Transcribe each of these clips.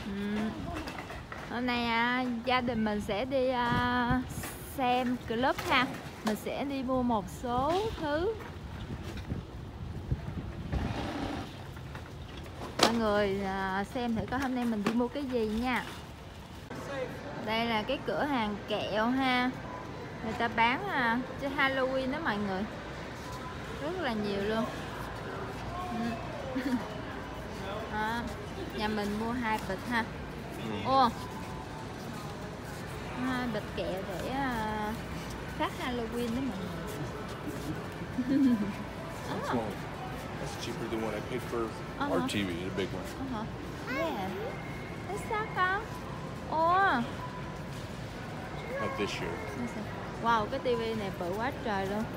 Hôm nay gia đình mình sẽ đi xem club ha. Mình sẽ đi mua một số thứ. Mọi người xem thử coi hôm nay mình đi mua cái gì nha. Đây là cái cửa hàng kẹo ha. Người ta bán cho Halloween đó mọi người. Rất là nhiều luôn. Nhà mình mua 2 bịch ha. Ô, 2 bịch kẹo để phát Halloween đó mọi người. That's cheaper than what I paid for our TV, the big one. Yeah. That's sao con? Ồ. Not this year. Wow, cái tivi này bự quá trời luôn.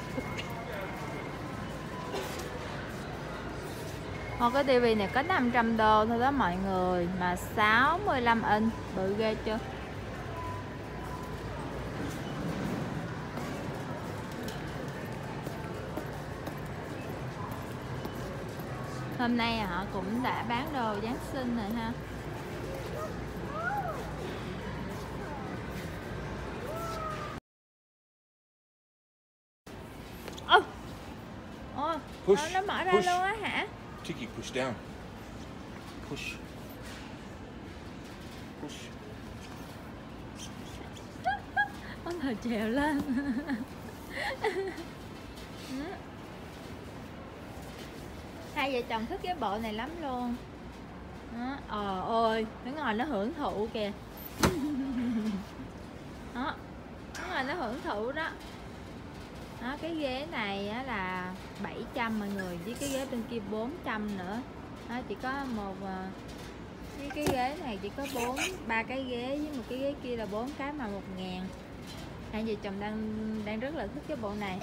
Cái tivi này có 500 đô thôi đó mọi người. Mà 65 inch, bự ghê chưa? Hôm nay họ cũng đã bán đồ Giáng sinh rồi ha. Nó mở ra luôn á hả? Tiki, push down. Push. Push. Ông thờ trèo lên. Hai vợ chồng thích cái bộ này lắm luôn. Ôi, nó ngồi nó hưởng thụ kìa. Đó, nó ngồi nó hưởng thụ đó. Đó, cái ghế này á là 700 mọi người, với cái ghế bên kia 400 nữa. Đó, chỉ có một cái ghế này chỉ có 3 cái ghế, với một cái ghế kia là 4 cái mà 1.000. Hai vợ chồng đang rất là thích cái bộ này.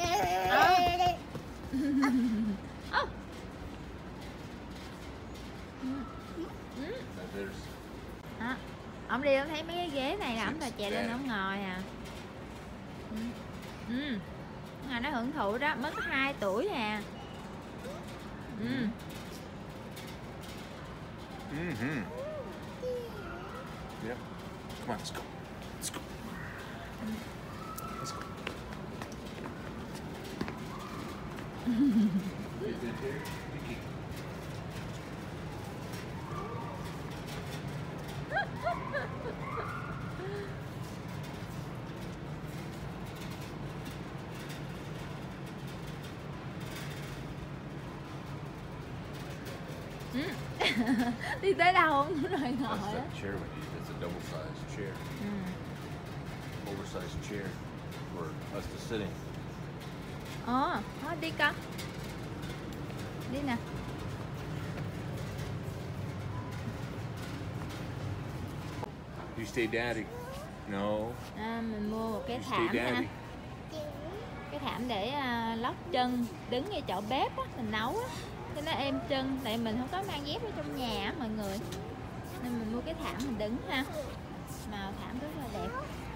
Đó, ông đi ông thấy mấy cái ghế này là ông là chạy lên ông ngồi à. Nó hưởng thụ đó, mới có 2 tuổi à. Yep. Come on, let's go. Let's go. Let's go. Đi tới đâu không rồi ngồi. That's that chair we need. It's a double-sized chair. Oversized chair for us to sit in. Đi con. Đi nè. You stay daddy. No. Mình mua một cái thảm ha. Cái thảm để lót chân, đứng ngay chỗ bếp á, mình nấu á, cho nó êm chân. Tại mình không có mang dép ở trong nhà á mọi người, nên mình mua cái thảm mình đứng ha. Màu thảm rất là đẹp.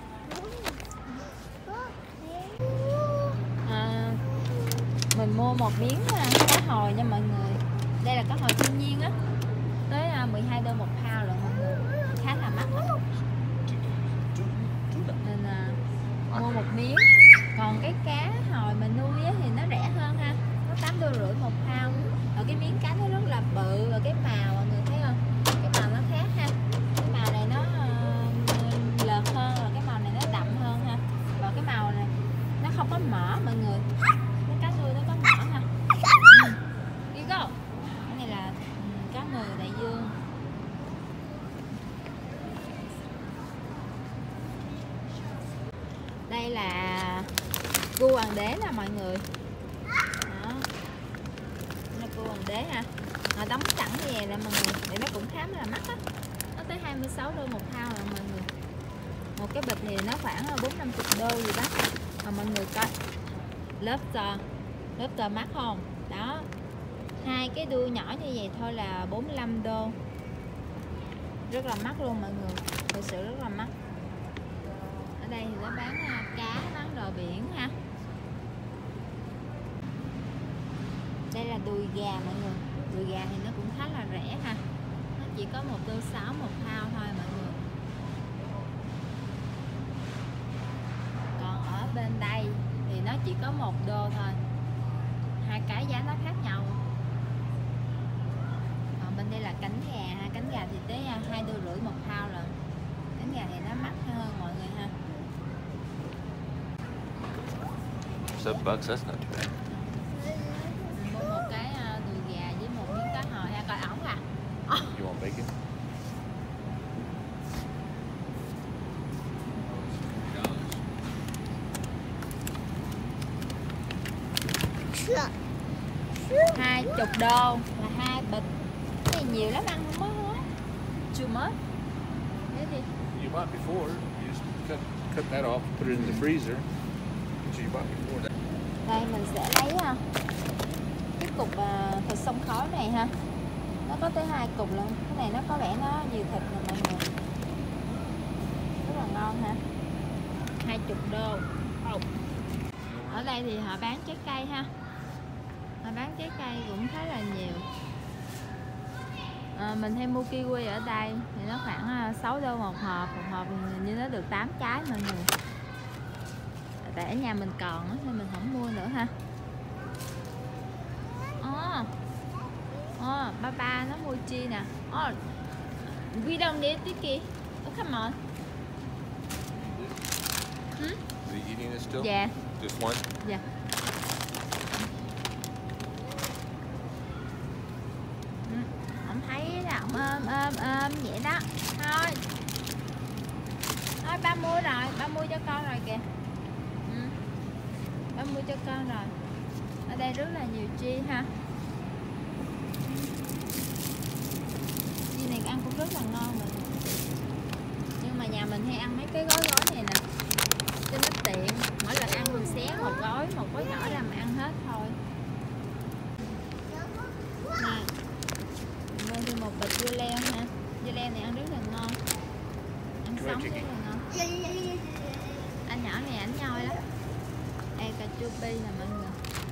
Mình mua một miếng cá hồi nha mọi người. Đây là cá hồi thiên nhiên á, tới 12 đô một pound rồi mọi người, khá là mắc á. Nên mua một miếng. Còn cái cá hồi mình nuôi á thì nó rẻ hơn ha, nó 8,5 đô một pound. Rồi cái miếng cá nó rất là bự, và cái màu mọi người thấy không, cái màu nó khác ha. Cái màu này nó lợt hơn, và cái màu này nó đậm hơn ha. Và cái màu này nó không có mỡ mọi người, cái cá nuôi nó có mỡ ha. Đi go. Cái này là cá ngừ đại dương. Đây là cua hoàng đế nè mọi người. Đó, đây là cua hoàng đế ha. Họ đóng sẵn như vậy là mọi người, thì nó cũng khá là mắc á. Nó tới 26 đô một pound rồi mọi người. Một cái bịch thì nó khoảng 450 đô gì đó. Mà mọi người coi, lobster mắc không? Đó, 2 cái đuôi nhỏ như vậy thôi là 45 đô. Rất là mắc luôn mọi người, thực sự rất là mắc. Ở đây thì nó bán cá, bán đồ biển ha. Đây là đùi gà mọi người. Đùi gà thì nó cũng khá là rẻ ha. Nó chỉ có $1.6 một thao thôi mọi người. Còn ở bên đây thì nó chỉ có $1 thôi. Hai cái giá nó khác nhau. Còn bên đây là cánh gà ha, cánh gà thì tới $2.50 một thao rồi. Cánh gà thì nó mắc hơn mọi người ha. $7, that's not too bad. Mình mua một cái đùi gà với một miếng cá hồi ha, coi ổng à. You want bacon? $20 là 2 bịch. Cái này nhiều lắm, ăn không có hết. Too much. Thế thì You bought before. You just cut that off, put it in the freezer. So you bought before that. đây mình sẽ lấy cái cục thịt xông khói này ha. Nó có tới 2 cục luôn. Cái này nó có vẻ nó nhiều thịt nè mọi người. Rất là ngon ha. $20. Ở đây thì họ bán trái cây ha. Họ bán trái cây cũng khá là nhiều. Mình hay mua kiwi ở đây thì nó khoảng $6 một hộp. Một hộp thì như nó được 8 trái mọi người. Tại ở nhà mình còn nên mình không mua nữa ha. Ba nó mua chi nè. We don't need Tiki. Come on. Is he eating it still? Dạ. Just one? Dạ. Ông thấy là ông ôm vậy đó. Thôi ba mua rồi, ba mua cho con rồi kìa. Ba mua cho con rồi. Ở đây rất là nhiều chi ha. Chi này ăn cũng rất là ngon mà. Nhưng mà nhà mình hay ăn mấy cái gói này nè, cho nó tiện. Mỗi lần ăn mình xé một gói nhỏ là mình ăn hết thôi. Nè, mua thêm một bịch dưa leo ha. Dưa leo này ăn rất là ngon. Ăn sống rất là ngon. Anh nhỏ này ảnh nhoi lắm. Đây cà chua bi nè mọi người.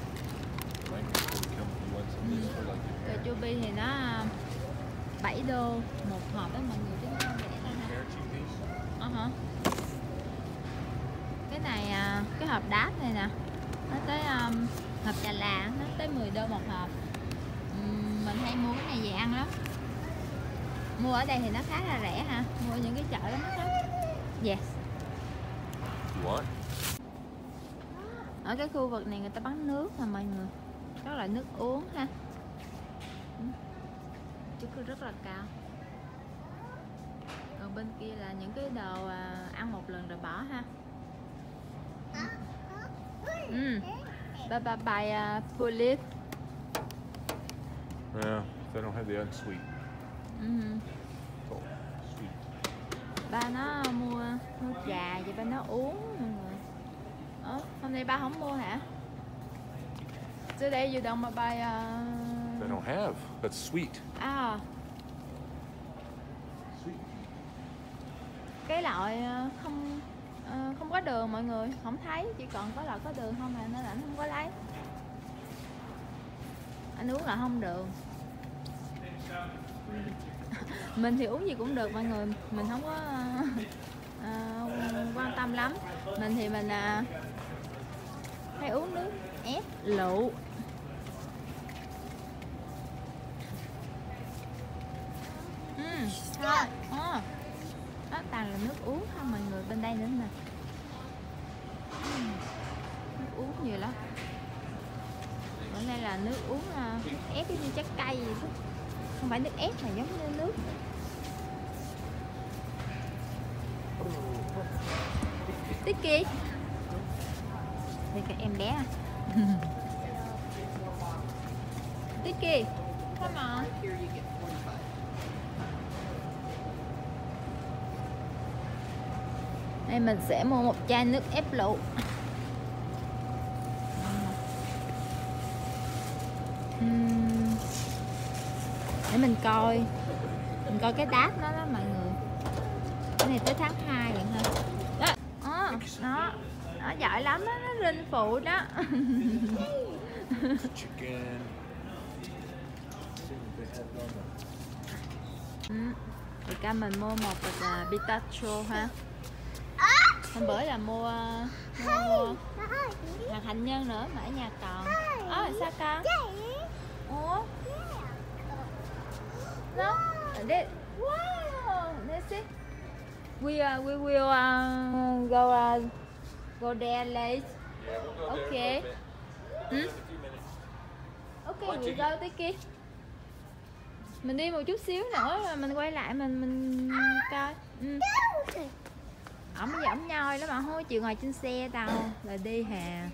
Cà chua bi thì nó $7 một hộp đó mọi người, chứ nó không rẻ đâu ha. Cái này cái hộp đát này nè, nó tới hộp trà là nó tới $10 một hộp. Mình hay mua cái này về ăn lắm. Mua ở đây thì nó khá là rẻ ha, mua những cái chợ đó mắc lắm. Yes. What? Ở cái khu vực này người ta bán nước nè mọi người, đó là nước uống ha. Chứ rất là cao. Còn bên kia là những cái đồ ăn một lần rồi bỏ ha. By police. Yeah, they don't have the unsweet. So sweet. Ba nó mua trà vậy ba nó uống mọi người. Hôm nay ba không mua hả? Today you don't buy They don't have. That's sweet. Sweet. Cái loại không có đường mọi người, không thấy, chỉ còn có loại có đường không à, nên là anh không có lấy. Anh uống là không đường. Mình thì uống gì cũng được mọi người, mình không có quan tâm lắm. Mình thì mình hay uống nước ép lựu. Thôi đó toàn là nước uống không mọi người, bên đây nữa nè. Nước uống nhiều lắm. Bên đây là nước uống ép như trái cây vậy đó. Không phải nước ép mà giống như nước. Tiki thì các em bé Tiki, come on. Đây mình sẽ mua một chai nước ép lựu. Để mình coi cái đát nó đó mọi người. Cái này tới tháng 2 vậy ha. Nó giỏi lắm đó, nó rinh phụ đó. Thì ca mình mua một bịch pistachio ha. Hôm bữa là mua hạt hạnh nhân nữa mà ở nhà còn. Sao con? Ủa? No. Wow. Let's see. We will go there late. Yeah, we'll go Okay. there in a little bit. Hmm? In a few minutes. Okay, we go tới kia. Mình đi một chút xíu nữa rồi mình quay lại mình coi. Ổng nhoi lắm mà không chịu ngồi trên xe đâu là đi hà.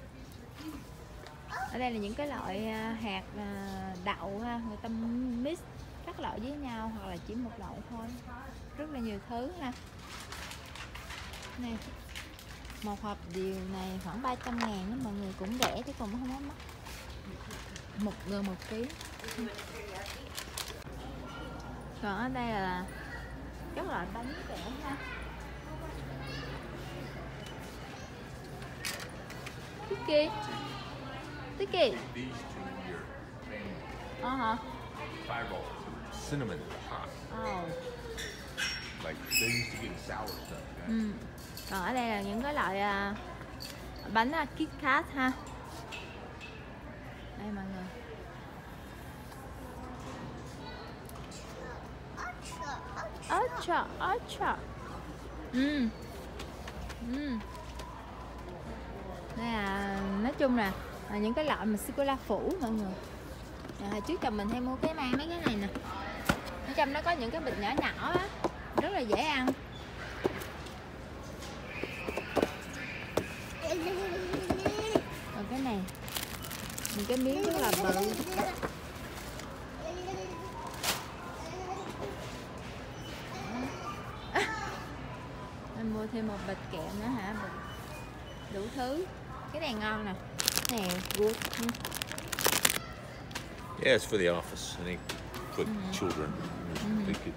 Ở đây là những cái loại hạt đậu ha, người ta mix các loại với nhau hoặc là chỉ một loại thôi. Rất là nhiều thứ ha. Này, một hộp điều này khoảng 300.000 đó mọi người, cũng rẻ chứ cũng không có mắc. Gần 1 ký. Còn ở đây là các loại bánh kẹo ha. Tiki. These two here, Hả? 5 rolls, cinnamon hot. Like they used to get sour stuff. Guys. Còn ở đây là những cái loại bánh Kit Kat ha. Đây mọi người. Ultra. Đây là nói chung là những cái loại mà sô-cô-la phủ mọi người. Hồi trước chồng mình hay mua mang mấy cái này nè. Ở trong nó có những cái bịch nhỏ nhỏ á, rất là dễ ăn. Còn cái này, những cái miếng rất là bự. Mình mua thêm một bịch kẹo nữa hả? Đủ thứ. Cái này ngon nè. Cái này good. Yeah, it's for the office. I think for children. They could...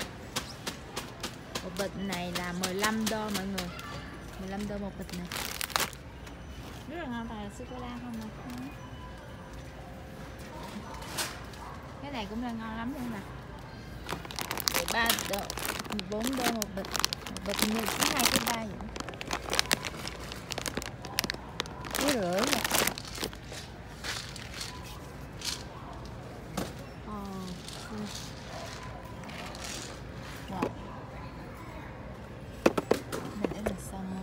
Một bịch này là $15 mọi người. $15 một bịch này. Rất là ngon, toàn là sô-cô-la không nè. Cái này cũng là ngon lắm luôn nè. $3, $4 một bịch. Một bịch như 2 cái 3 vậy. $1,5 nè. Wow. Mình đã xong.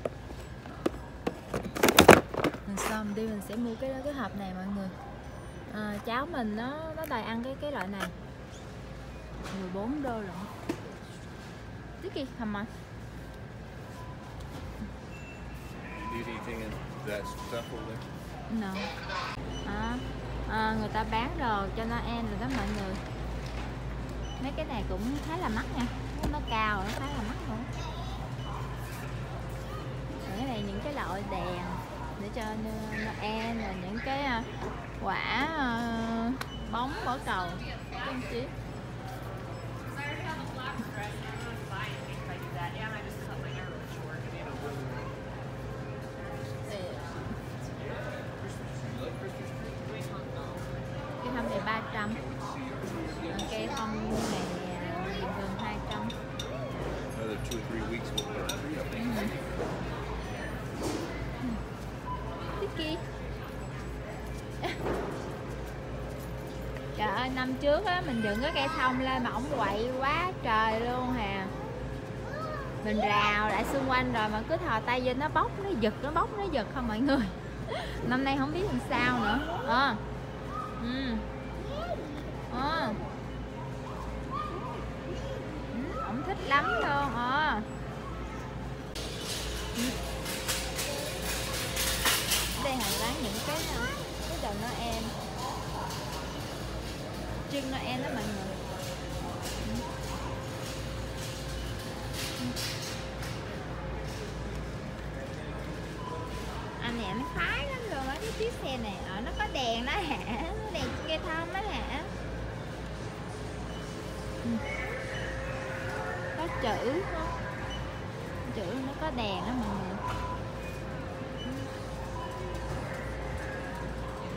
Mình xong đi mình sẽ mua cái hộp này mọi người. Cháu mình nó đòi ăn cái loại này. $14 rồi. Tiki, come on. You need anything in that stuff over there? No. Người ta bán đồ cho Noel rồi đó mọi người. Mấy cái này cũng khá là mắc nha. Nó cao, nó khá là mắc luôn. Cái này những cái loại đèn để cho Noel, là những cái quả bóng bỏ cầu. Trang trí. Cái thông này 300, cây thông này gần 200. Another 2 or 3 weeks we'll put our tree up there. Tiki. Trời ơi, năm trước á mình dựng cái cây thông lên mà ổng quậy quá trời luôn hà. Mình rào lại xung quanh rồi mà cứ thò tay vô nó bóc, nó giật không mọi người. Năm nay không biết làm sao nữa. Ổng thích lắm luôn. Đây hàng bán những cái đồ Noel, trưng Noel đó mọi người. Anh này nó khoái lắm luôn á, cái chiếc xe này nó có đèn đó hả, đèn cây thông đó hả, có chữ không? Chữ nó có đèn đó mọi người.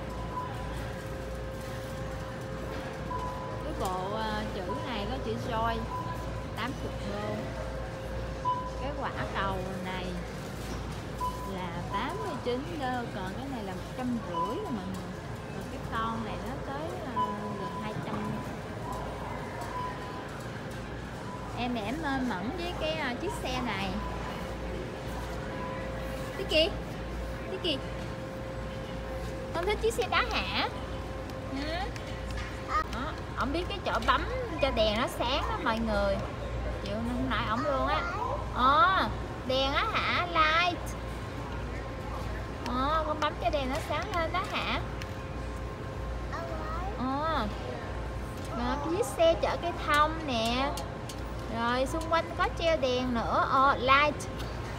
Cái bộ chữ này có chữ joy 80 đô. Cái quả cầu này là 89 đô, còn cái này là 150 rồi mọi người. Còn cái con này nó tới gần 200. Em mên mẫn với cái chiếc xe này. Cái kìa con thích chiếc xe đá hả? Đó, ổng biết cái chỗ bấm cho đèn nó sáng đó mọi người. Chịu không nổi ổng luôn á. Đèn á hả? Light. Con bấm cho đèn nó sáng lên đó hả? Rồi chiếc xe chở cây thông nè. Rồi xung quanh có treo đèn nữa. Light.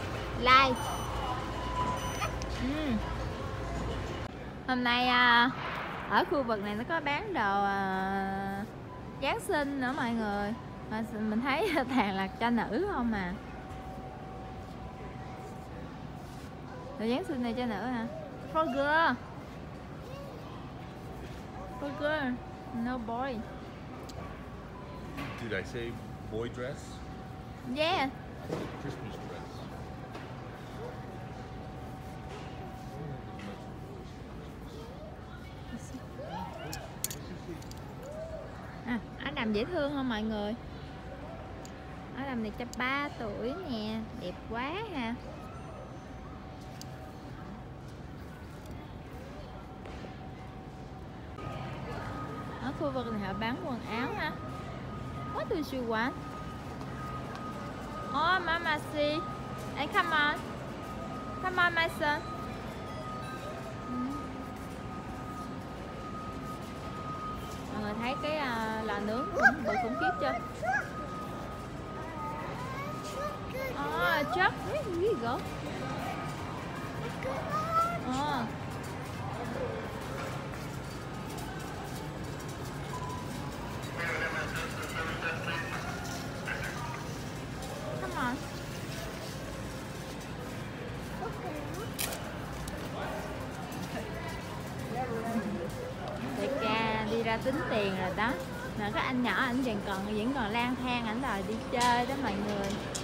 Hôm nay ở khu vực này nó có bán đồ Giáng sinh nữa mọi người. Mà mình thấy toàn là cho nữ không à. Đồ Giáng sinh này cho nữ hả? For girl. No boy. Did I say boy dress? Yeah. Christmas dress. Áo đầm dễ thương không mọi người? Áo đầm này cho 3 tuổi nè, đẹp quá ha. Ở khu vực này họ bán quần áo ha. What do you want? Oh, Mama see. Hey, come on, my son. Mọi người thấy cái lò nướng cũng bự khủng khiếp chưa? Truck. Here you go. Come on. Đại ca đi ra tính tiền rồi đó. Mà cái anh nhỏ anh vẫn còn lang thang, ảnh đòi đi chơi đó mọi người.